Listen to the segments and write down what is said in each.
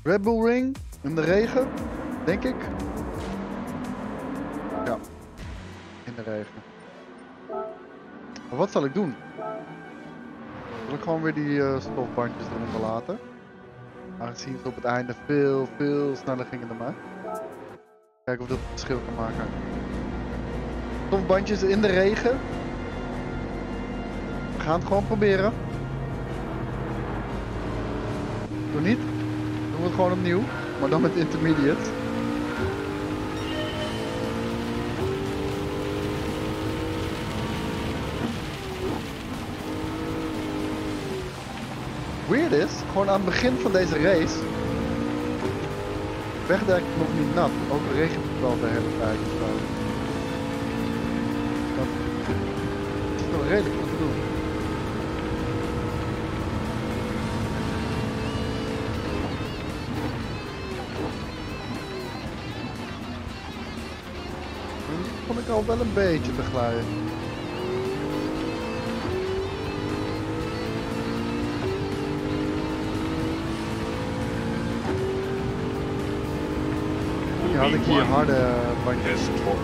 Red Bull Ring in de regen, denk ik. Ja, in de regen. Maar wat zal ik doen? Zal ik gewoon weer die stofbandjes eronder laten? Aangezien ze op het einde veel sneller gingen dan mij. Kijken of dat het verschil kan maken. Stofbandjes in de regen. We gaan het gewoon proberen. Doe niet. Doen we het gewoon opnieuw. Maar dan met intermediate. Weird is, gewoon aan het begin van deze race. Wegdek nog niet nat. Ook regent het wel de hele tijd. Dat is wel redelijk goed te doen. Nu vond ik al wel een beetje te glijden. Ja, had ik hier harde bandjes.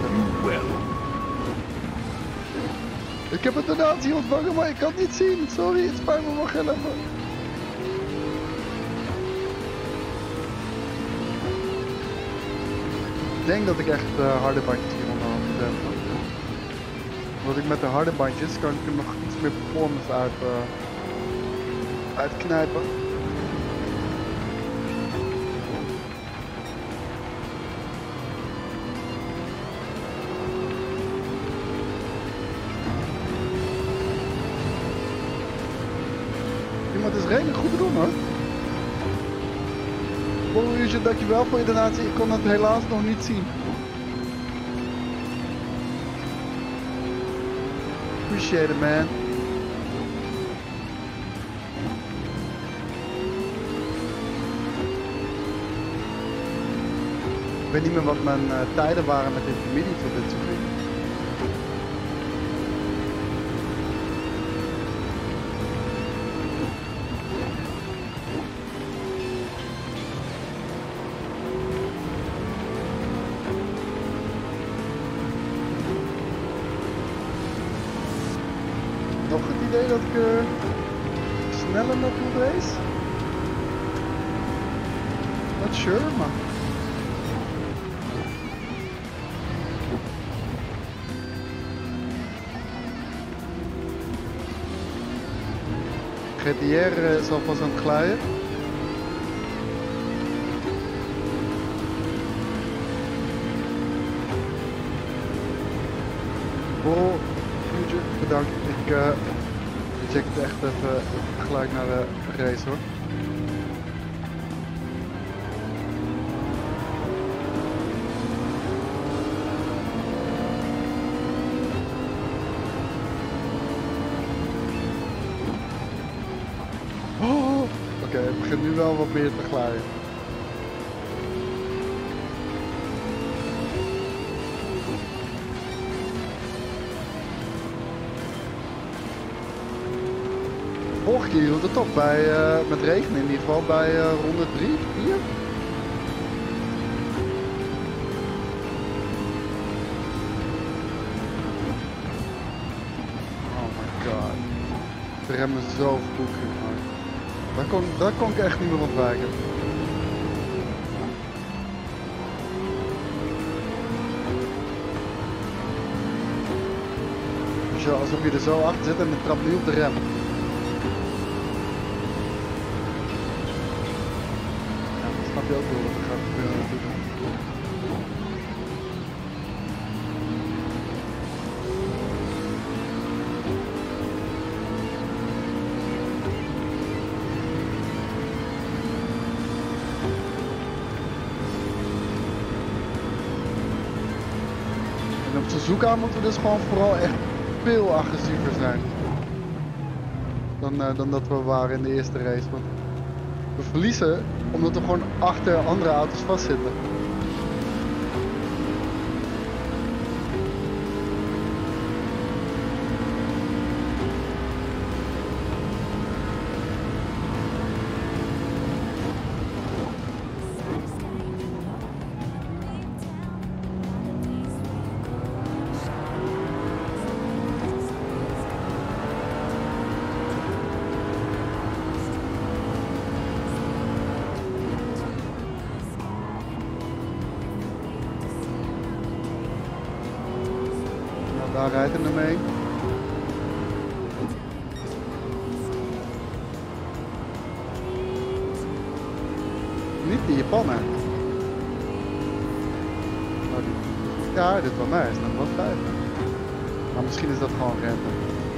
Ik heb een donatie ontvangen, maar ik kan het niet zien. Sorry, het spijt me, wacht heel even. Ik denk dat ik echt harde bandjes hieronder had moeten hebben. Want ik met de harde bandjes kan ik er nog iets meer performance uitknijpen. Maar het is redelijk goed te doen hoor. Borrelje, dankjewel voor je donatie. Ik kon het helaas nog niet zien. Appreciate it, man. Ik weet niet meer wat mijn tijden waren met intermediate voor dit circuit. Nog het idee dat ik sneller naartoe race? Not sure, maar... GTR is alvast aan het glijden. Oh, Future, bedankt. Ik check het echt even gelijk naar de race hoor. Oh, oké, het begint nu wel wat meer te glijden. Vorige keer hield het op bij, met regen in ieder geval, bij ronde 3, 4. Oh my god. De remmen zo goed. Daar kon ik echt niet meer ontwijken. Dus ja, alsof je er zo achter zit en je trapt nu op de rem. Snap je ook wel wat er gaat gebeuren natuurlijk. En op Suzuka moeten we dus gewoon vooral echt veel agressiever zijn. Dan dat we waren in de eerste race. Want we verliezen omdat we gewoon achter andere auto's vastzitten. Daar rijdt hij ermee. Niet die Japaner. Nou, ja, dit bij mij is nog wel 5. Maar misschien is dat gewoon rente.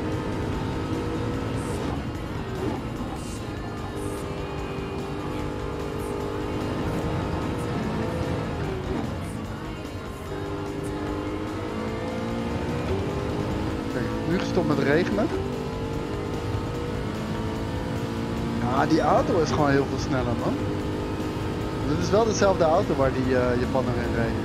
Kijk, nu gestopt met regenen. Ja, die auto is gewoon heel veel sneller, man. Dit is wel dezelfde auto waar die Japaner in reed.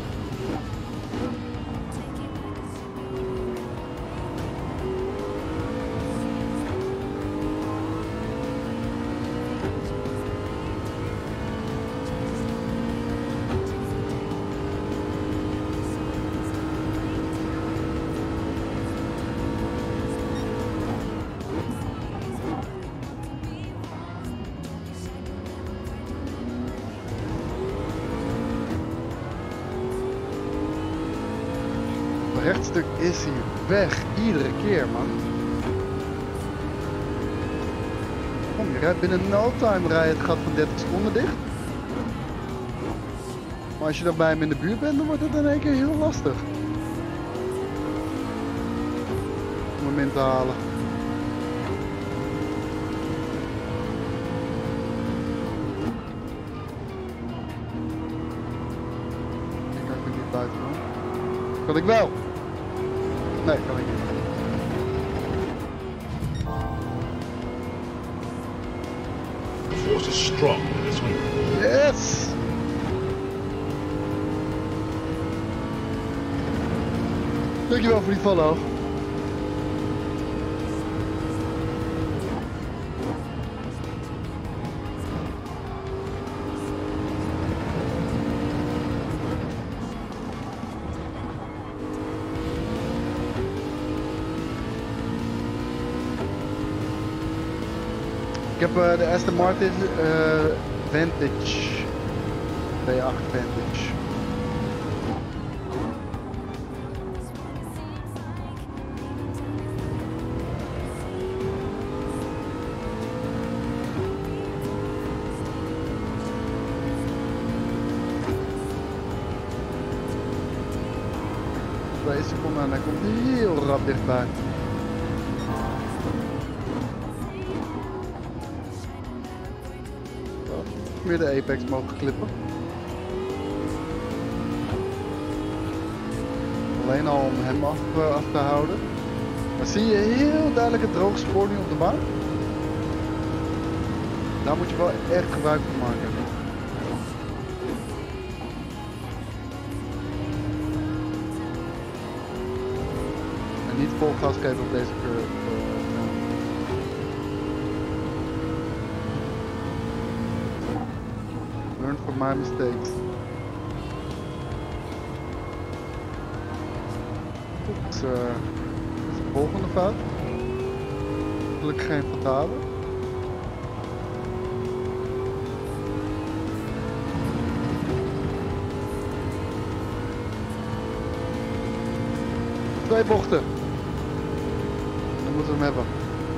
Het rechtstuk is hier weg, iedere keer, man. Kom, je rijdt binnen no time rijden, het gaat van 30 seconden dicht. Maar als je dan bij hem in de buurt bent, dan wordt het in één keer heel lastig. Om hem in te halen. Ik kan er niet buiten, man. Kan ik wel? Nee, kan ik niet. The force is strong in this one. Yes! Dankjewel voor die follow. Ik heb de Aston Martin Vantage. V8 Vantage. Twee seconden en hij komt heel rap dichtbij. Weer de apex mogen klippen. Alleen al om hem af te houden. Maar zie je heel duidelijk het droge spoor nu op de baan? Daar moet je wel echt gebruik van maken. En niet vol gas geven op deze curve. Learn from my mistakes. Dit is de volgende fout. Gelukkig geen fatale. Twee bochten. Dan moeten we hem hebben.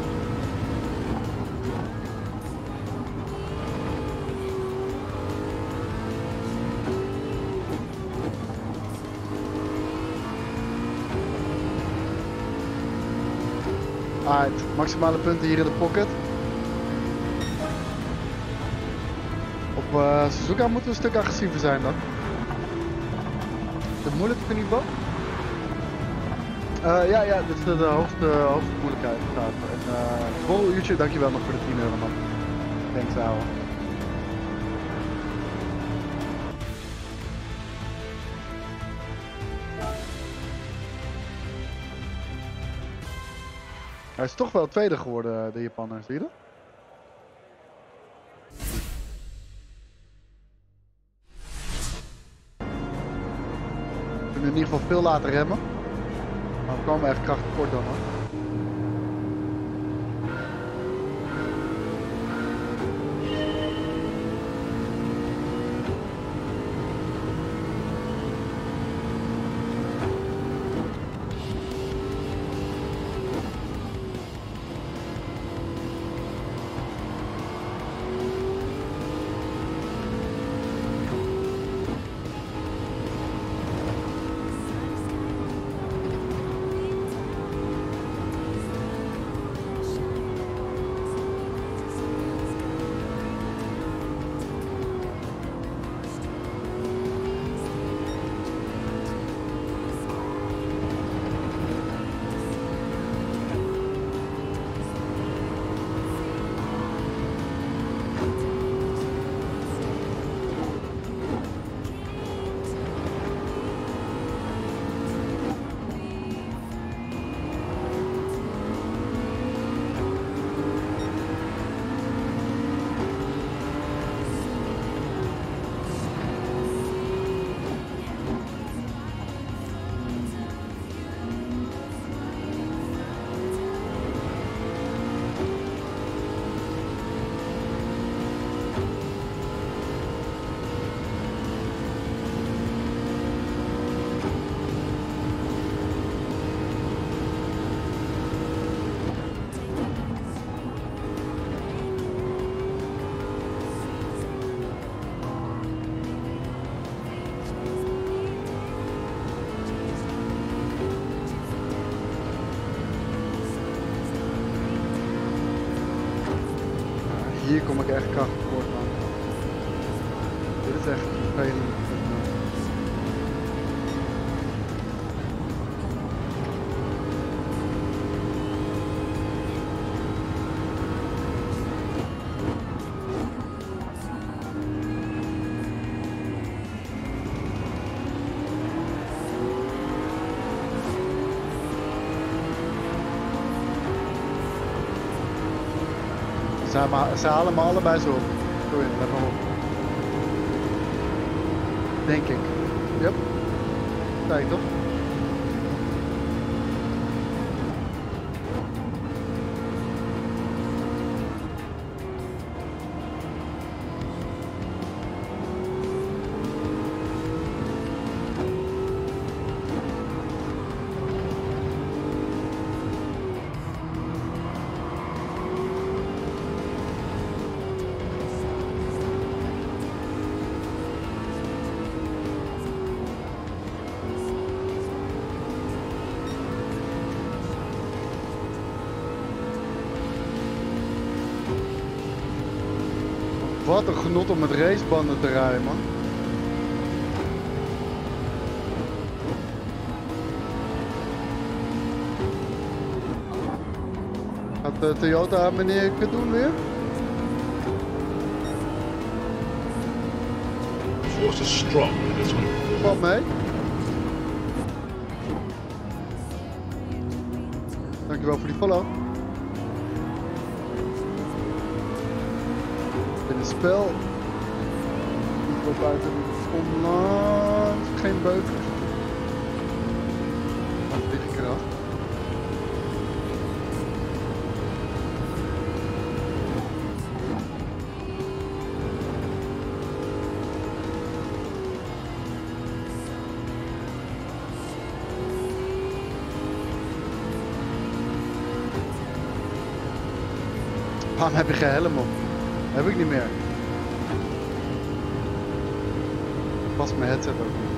Alright, maximale punten hier in de pocket. Op Suzuka moeten we een stuk agressiever zijn dan. De moeilijkste niveau? Ja, dit is de hoogste moeilijkheid. En vol uurtje, dankjewel nog voor de 10 euro, man. Thanks, ouwe. Hij is toch wel tweede geworden, de Japaner, zie je dat? We kunnen in ieder geval veel later remmen. Maar we komen echt krachtig kort dan, hoor. Hier kom ik echt kracht tekort aan. Dit is echt vervelend. Ze halen me allebei zo op. Sorry, let maar op. Denk ik. Yep. Kijk toch? Wat een genot om met racebanden te rijden, man. Gaat de Toyota meneer het doen weer? The force is strong in this one. Valt mee. Dankjewel voor die follow. In het spel. Ik loop buiten onlangs. Geen beukers. Wat lig ik eraf? Waarom heb je geen helm op? Heb ik niet meer. Past mijn headset ook niet.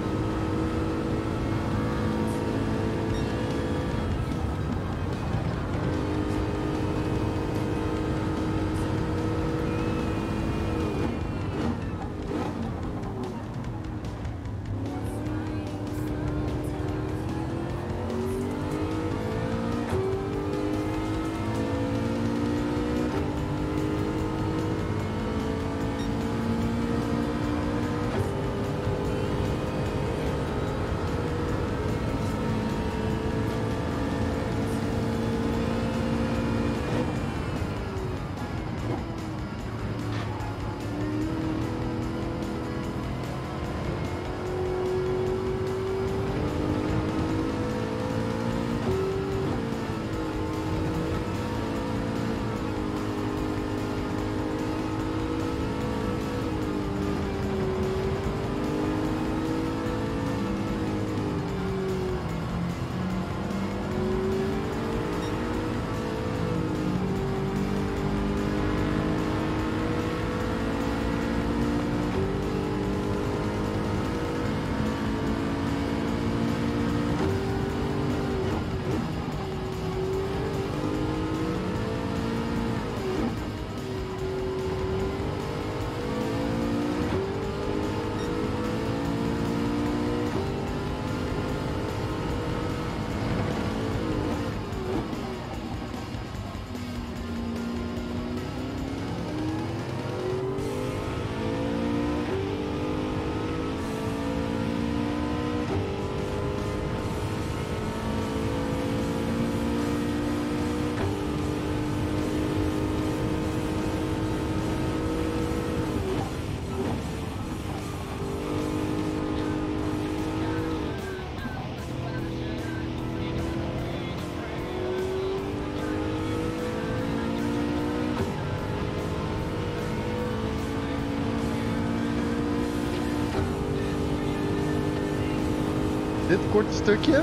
Dit korte stukje,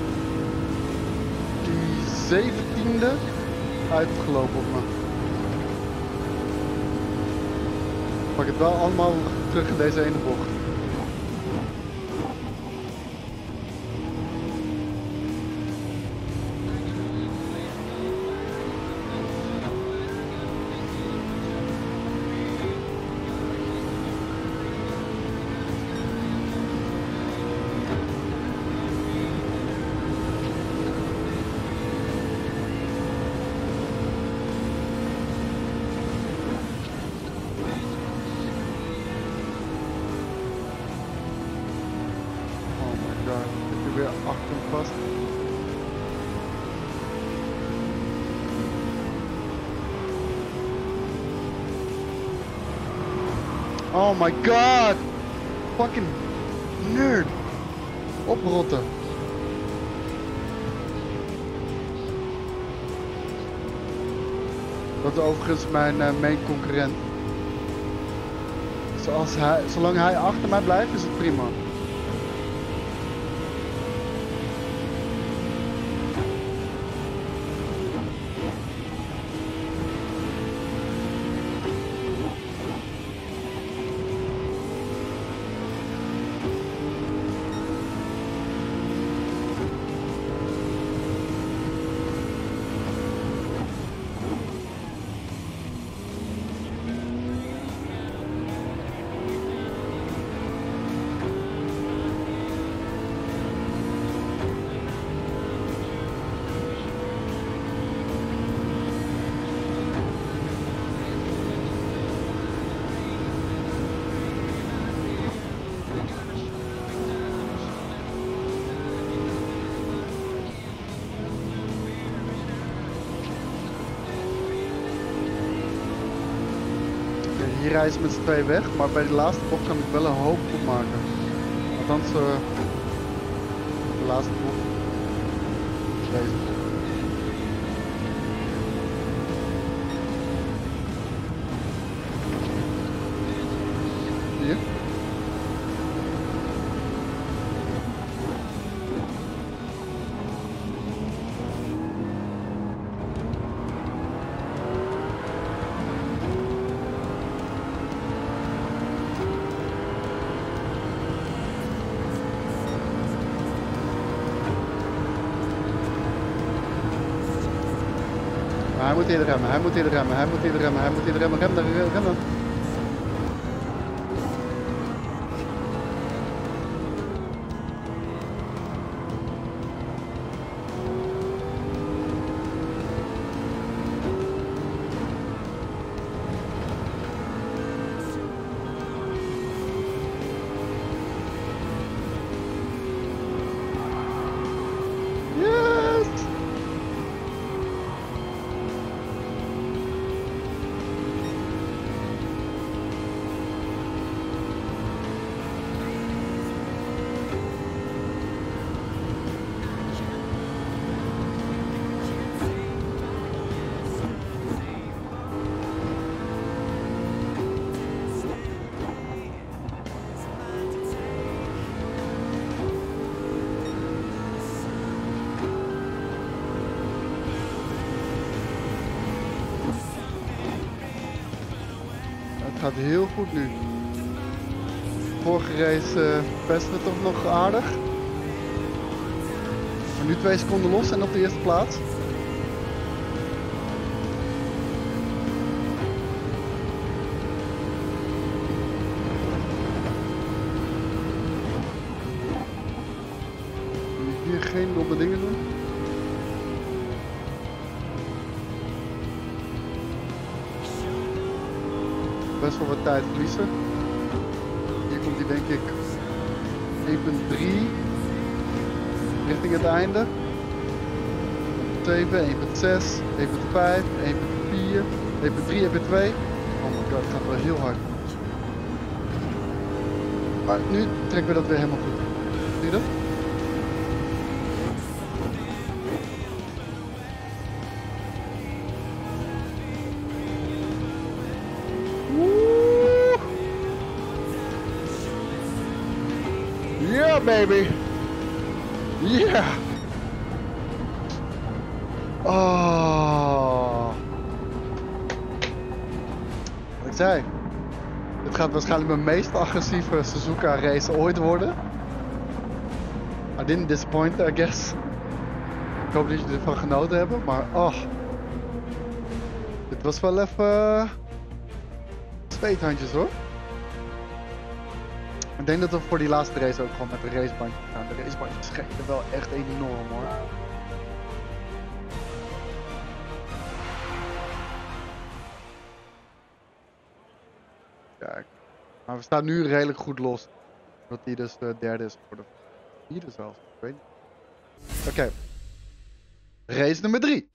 die 17e, uitgelopen op me. Pak het wel allemaal terug in deze ene bocht. god. Zit hij weer achter hem vast? Oh my god! Fucking nerd! Oprotten! Dat is overigens mijn main concurrent. Zolang hij achter mij blijft, is het prima. Hier rijden ze met z'n twee weg, maar bij de laatste bocht kan ik wel een hoop goed maken. Althans, de laatste bocht. Deze bocht. Hier. Hij moet hier remmen, hij moet hier remmen, hij moet hier remmen, hij moet hier remmen, rem dan. Het gaat heel goed nu. Vorige race pesten we toch nog aardig. Maar nu 2 seconden los en op de eerste plaats. Hier geen domme dingen doen. Best wel wat tijd verliezen. Hier komt hij denk ik 1.3 richting het einde. 7, 1.6, 1.5, 1.4, 1.3, 1.2. Oh my god, het gaat wel heel hard. Maar nu trekken we dat weer helemaal goed. Zie je dat? Yeah, baby. Yeah. Oh. Wat ik zei. Dit gaat waarschijnlijk mijn meest agressieve Suzuka race ooit worden. I didn't disappoint, I guess. Ik hoop dat jullie ervan genoten hebben, maar oh. Dit was wel even... zweethandjes hoor. Ik denk dat we voor die laatste race ook gewoon met de racebandje gaan. De racebandjes schijnen wel echt enorm hoor. Kijk. Maar we staan nu redelijk goed los. Dat hij dus de derde is geworden. 4 zelfs. Ik weet niet. Oké. Race nummer 3.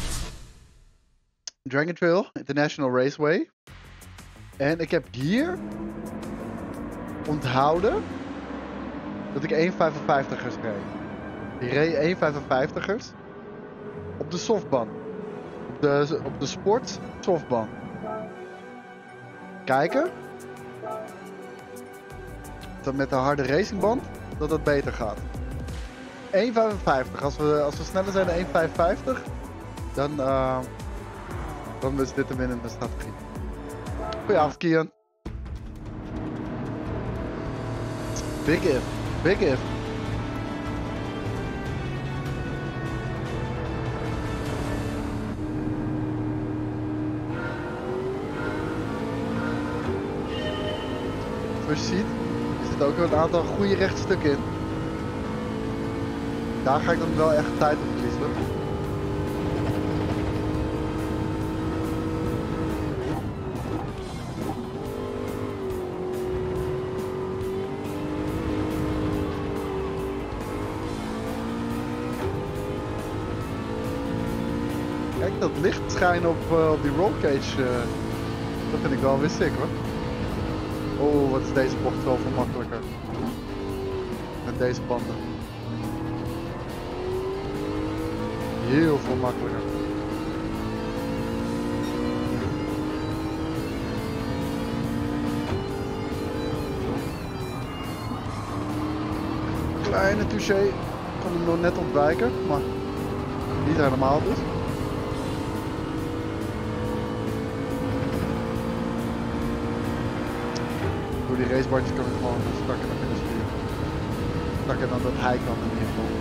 Dragon Trail International Raceway. En ik heb hier onthouden dat ik 1,55ers reed. Die reed 1,55ers op de softband. Op de sport softband. Kijken. Dat met de harde racingband dat het beter gaat. 1,55. Als we sneller zijn dan 1,55, dan is dit de winnende strategie. Goedenavond, Kian. Big if. Big if. Zoals je ziet, er zit ook een aantal goede rechtstukken in. Daar ga ik dan wel echt tijd op verliezen. Kijk, dat licht schijnen op die rollcage, dat vind ik wel weer sick hoor. Oh, wat is deze bocht wel veel makkelijker. Met deze banden. Heel veel makkelijker. Kleine touché. Ik kon hem nog net ontwijken, maar niet helemaal dus. Door die racebandjes kan ik gewoon strakker naar binnen sturen. Strakker dan dat hij kan in ieder geval.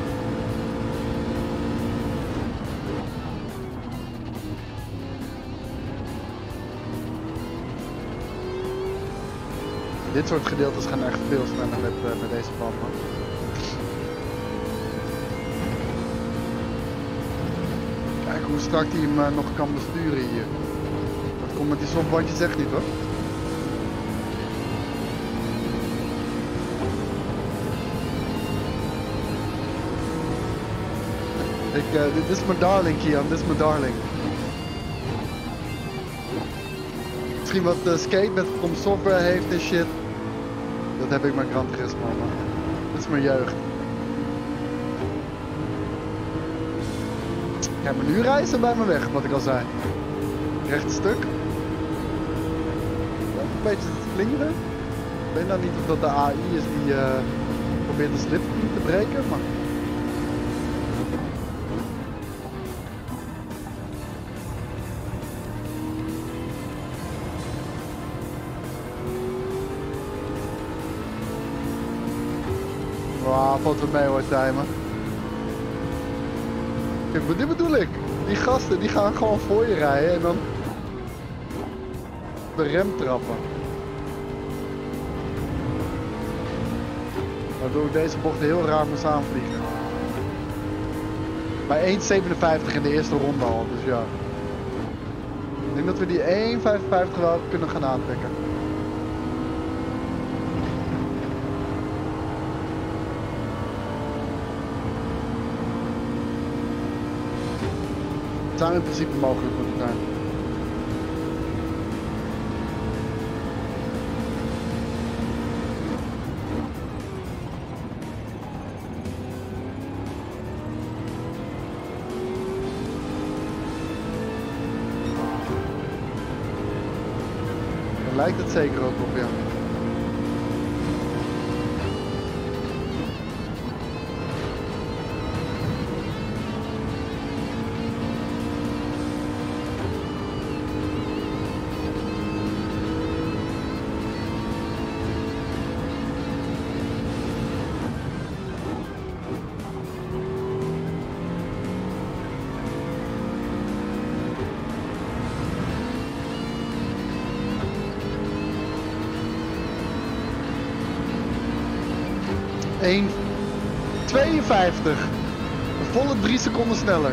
Dit soort gedeeltes gaan echt veel sneller met deze band, man. Kijk hoe strak hij hem nog kan besturen hier. Dat komt met die softbandjes echt niet hoor. Dit is mijn darling, Kian, dit is mijn darling. Misschien wat skate met From Software heeft en shit. Dat heb ik met Gran Turismo, man. Dit is mijn jeugd. Kijk, maar nu rijden ze bij me weg, wat ik al zei. Recht stuk. Een beetje te slingeren. Ik weet nou niet of dat de AI is die probeert de slip te breken, maar... Wauw, valt er mee hoor, timen. Kijk, maar dit bedoel ik. Die gasten die gaan gewoon voor je rijden en dan de rem trappen. Waardoor ik deze bocht heel raar moest aanvliegen. Bij 1,57 in de eerste ronde al, dus ja. Ik denk dat we die 1,55 wel kunnen gaan aantikken. Het zou in principe mogelijk moeten zijn. Daar lijkt het zeker ook op, ja. Een 52. Een volle 3 seconden sneller.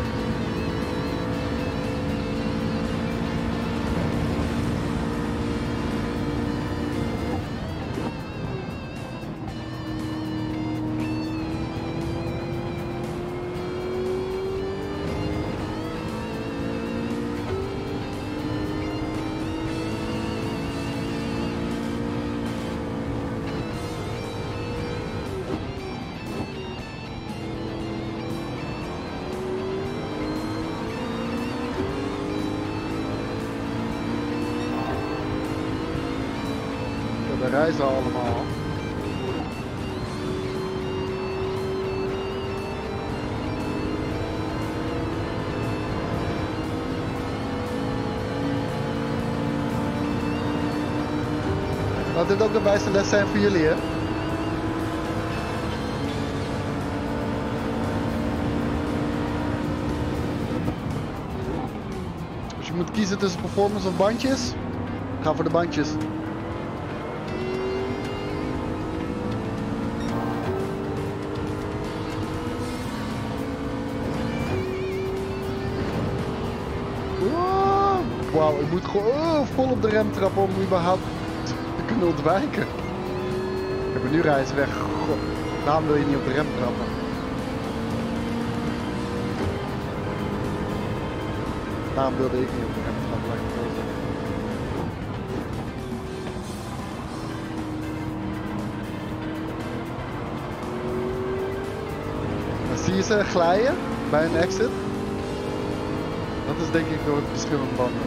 zijn ze allemaal. Laat dit ook een wijze les zijn voor jullie, hè? Als je moet kiezen tussen performance of bandjes, ga voor de bandjes. Wauw, ik moet gewoon vol op de rem trappen om überhaupt te kunnen ontwijken. Ja, maar nu rijden ze weg. God, daarom wil je niet op de rem trappen. Daarom wilde ik niet op de rem trappen. Laat ik het zo zeggen. Dan zie je ze glijden bij een exit. Dat is denk ik door het verschil van banden.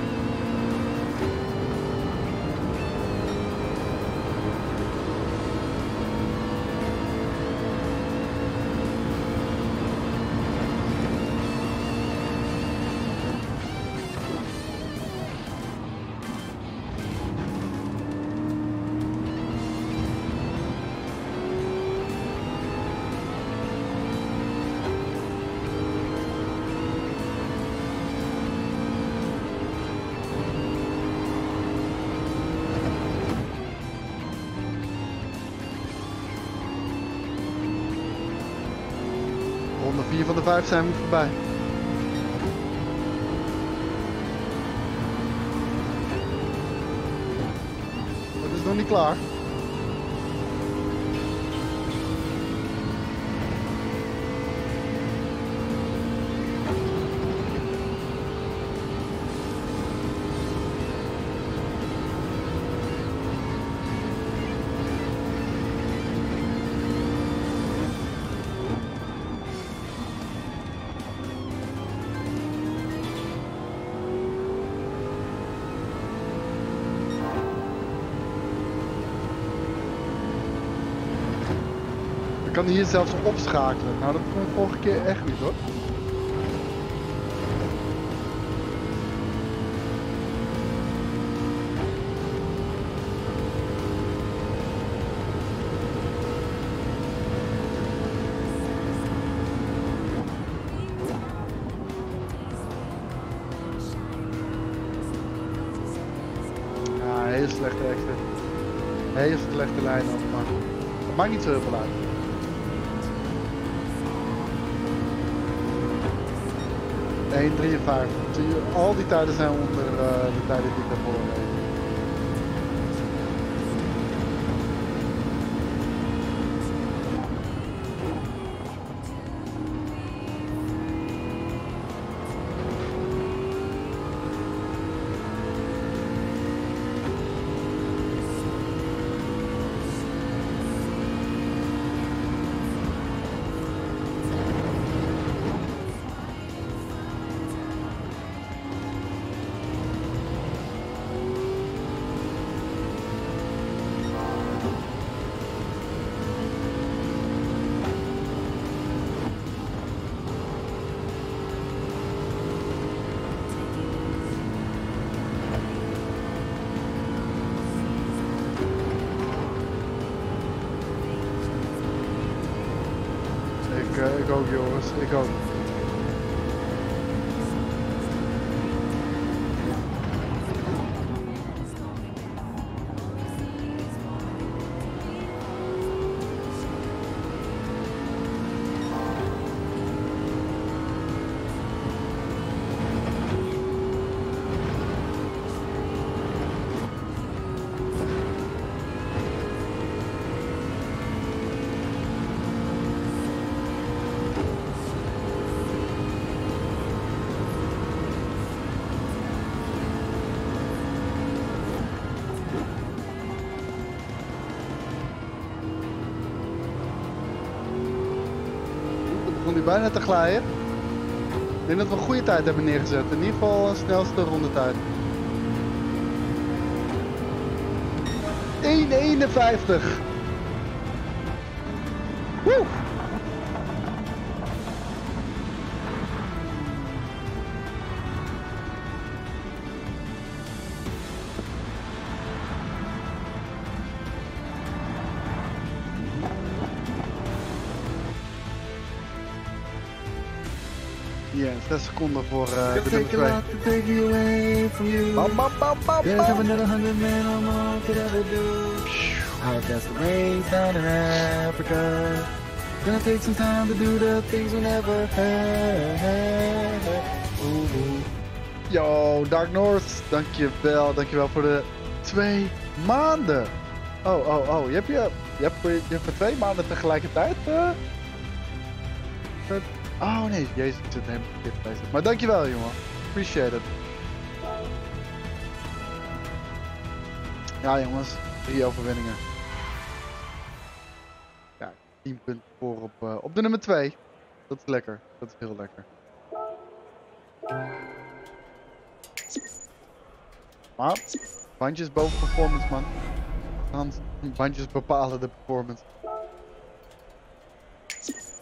Ronde 4 van de 5 zijn we voorbij. Het is nog niet klaar. Ik kan hier zelfs opschakelen. Nou, dat kon ik vorige keer echt niet hoor. Ja, heel slechte exit. Heel slechte lijn ook, maar het maakt niet zo heel veel uit. Al die tijden zijn onder de tijden die ik daarvoor reed. Ik ook jongens, ik ook. Nu bijna te glijden. Ik denk dat we een goede tijd hebben neergezet. In ieder geval een snelste rondetijd. 1,51. Woe! Ja, 6 seconden voor de nummer 2. Bam, bam, bam, bam, There's bam. another 100 men or more could ever do. I guess the race down in Africa. Gonna take some time to do the things we never had. Ooh. Yo, Dark North, dankjewel voor de 2 maanden. Oh, je hebt voor 2 maanden tegelijkertijd. Oh nee, jezus, ik zit helemaal verkeerd bezig. Maar dankjewel jongen, appreciate it. Ja jongens, 3 overwinningen. Ja, 10 punten voor op de nummer 2. Dat is lekker, dat is heel lekker. Maar, bandjes boven performance man. Hans, bandjes bepalen de performance.